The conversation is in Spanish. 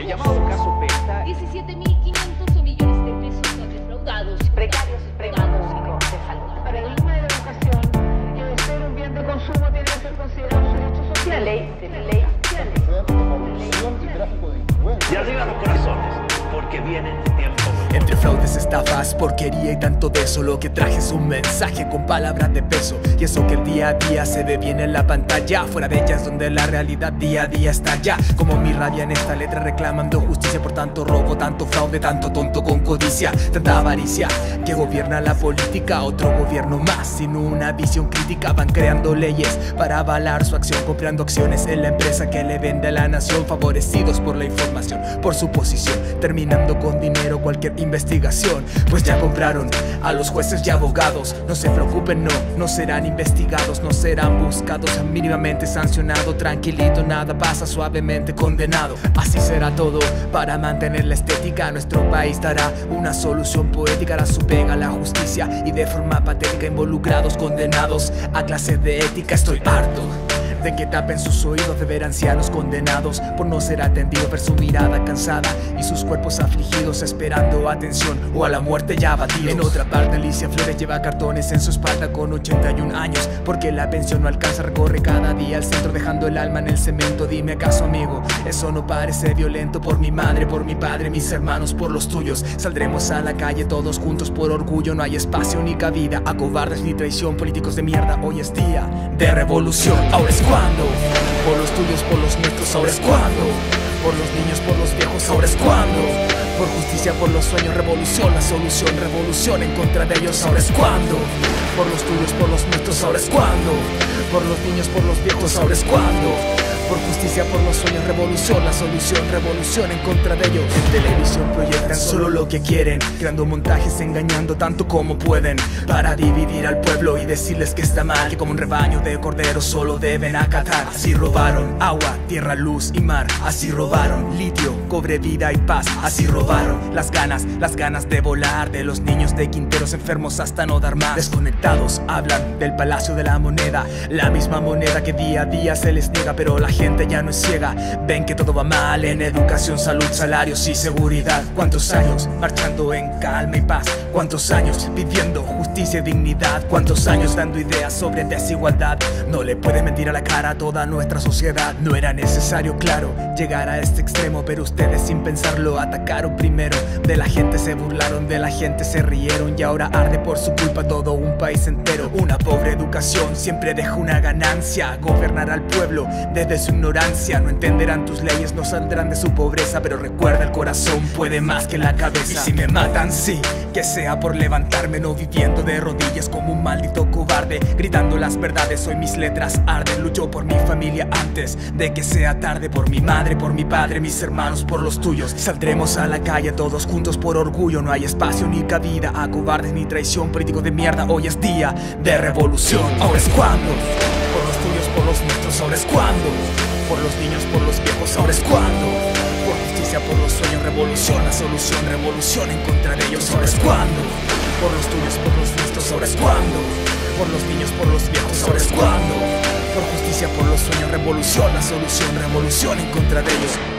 El llamado caso PESA. 17.500 millones de pesos defraudados, precarios y precarios de salud. Para el tema de la educación, que ser un bien de consumo tiene que ser considerado un derecho social. Ley. Y arriba los corazones, porque vienen tiempos. Entre fraudes, estafas, porquería y tanto de eso, lo que traje es un mensaje con palabras de peso. Y eso que el día a día se ve bien en la pantalla, fuera de ella es donde la realidad día a día está ya. Como mi rabia en esta letra reclamando justicia por tanto robo, tanto fraude, tanto tonto con codicia, tanta avaricia que gobierna la política. Otro gobierno más sin una visión crítica, van creando leyes para avalar su acción, comprando acciones en la empresa que le vende a la nación, favorecidos por la información, por su posición, terminando con dinero cualquier investigación, pues ya compraron a los jueces y abogados. No se preocupen, no serán investigados, no serán buscados, mínimamente sancionado, tranquilito, nada pasa, suavemente condenado. Así será todo para mantener la estética. Nuestro país dará una solución poética, hará su pega la justicia y de forma patética involucrados, condenados a clase de ética. Estoy harto de que tapen sus oídos de ver ancianos condenados por no ser atendidos, ver su mirada cansada y sus cuerpos afligidos esperando atención o a la muerte ya abatidos. En otra parte Alicia Flores lleva cartones en su espalda con 81 años porque la pensión no alcanza, recorre cada día al centro dejando el alma en el cemento. Dime acaso amigo, eso no parece violento. Por mi madre, por mi padre, mis hermanos, por los tuyos saldremos a la calle todos juntos por orgullo. No hay espacio ni cabida a cobardes ni traición, políticos de mierda. Hoy es día de revolución, ahora es cuando. Por los tuyos, por los nuestros, ahora es cuando. Por los niños, por los viejos, ahora es cuando. Por justicia, por los sueños, revolución, la solución, revolución en contra de ellos, ahora es cuando. Por los tuyos, por los nuestros, ahora es cuando. Por los niños, por los viejos, ahora es cuando. Por justicia, por los sueños, revolución, la solución, revolución en contra de ellos. En televisión proyectan solo lo que quieren, creando montajes, engañando tanto como pueden, para dividir al pueblo y decirles que está mal, que como un rebaño de corderos solo deben acatar. Así robaron agua, tierra, luz y mar. Así robaron litio, cobre, vida y paz. Así robaron las ganas de volar, de los niños de Quinteros enfermos hasta no dar más. Desconectados hablan del Palacio de la Moneda, la misma moneda que día a día se les niega, pero la gente ya no es ciega, ven que todo va mal en educación, salud, salarios y seguridad. ¿Cuántos años marchando en calma y paz? ¿Cuántos años pidiendo justicia y dignidad? ¿Cuántos años dando ideas sobre desigualdad? No le puede mentir a la cara a toda nuestra sociedad. No era necesario, claro, llegar a este extremo, pero ustedes sin pensarlo atacaron primero. De la gente se burlaron, de la gente se rieron y ahora arde por su culpa todo un país entero. Una pobre educación siempre deja una ganancia, gobernar al pueblo desde su ignorancia. No entenderán tus leyes, no saldrán de su pobreza, pero recuerda, el corazón puede más que la cabeza. Y si me matan, sí, que sea por levantarme, no viviendo de rodillas como un maldito cobarde, gritando las verdades. Hoy mis letras arden, lucho por mi familia antes de que sea tarde. Por mi madre, por mi padre, mis hermanos, por los tuyos saldremos a la calle todos juntos por orgullo. No hay espacio ni cabida a cobardes ni traición, políticos de mierda. Hoy es día de revolución, ahora es cuando. Por los tuyos, por los nuestros, ahora es cuando. Por los niños, por los viejos, ahora es cuando. Por justicia, por los sueños, revolución, la solución, revolución en contra de ellos, ahora es cuando. Por los tuyos, por los nuestros, ahora es cuando. Por los niños, por los viejos, ahora es cuando. Por justicia, por los sueños, revolución, la solución, revolución en contra de ellos.